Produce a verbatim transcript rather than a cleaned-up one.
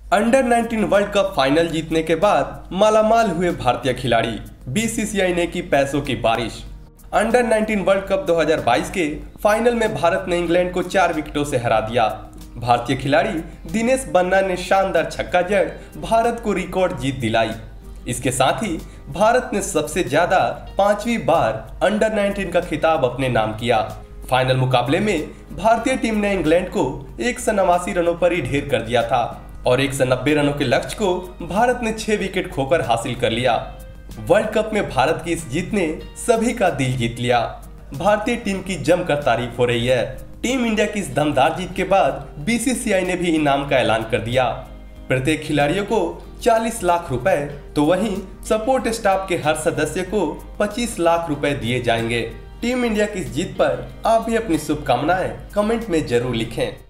Under nineteen world cup final जीतने के बाद मालामाल हुए भारतीय खिलाड़ी। बीसीसीआई ने की पैसों की बारिश। अंडर नाइनटीन वर्ल्ड कप दो हज़ार बाईस के फाइनल में भारत ने इंग्लैंड को चार विकेटों से हरा दिया। भारतीय खिलाड़ी दिनेश बन्ना ने शानदार छक्का जड़ भारत को रिकॉर्ड जीत दिलाई। इसके साथ ही भारत ने सबसे ज्यादा पांचवी बार अंडर नाइनटीन का खिताब अपने नाम किया। फाइनल मुकाबले में भारतीय टीम ने इंग्लैंड को एक सौ नवासी रनों पर ही ढेर कर दिया था और एक सौ नब्बे रनों के लक्ष्य को भारत ने छह विकेट खोकर हासिल कर लिया। वर्ल्ड कप में भारत की इस जीत ने सभी का दिल जीत लिया। भारतीय टीम की जमकर तारीफ हो रही है। टीम इंडिया की इस दमदार जीत के बाद बीसीसीआई ने भी इनाम का ऐलान कर दिया। प्रत्येक खिलाड़ियों को चालीस लाख रुपए तो वहीं सपोर्ट स्टाफ के हर सदस्य को पच्चीस लाख रुपए दिए जाएंगे। टीम इंडिया की इस जीत पर आप भी अपनी शुभकामनाएं कमेंट में जरूर लिखें।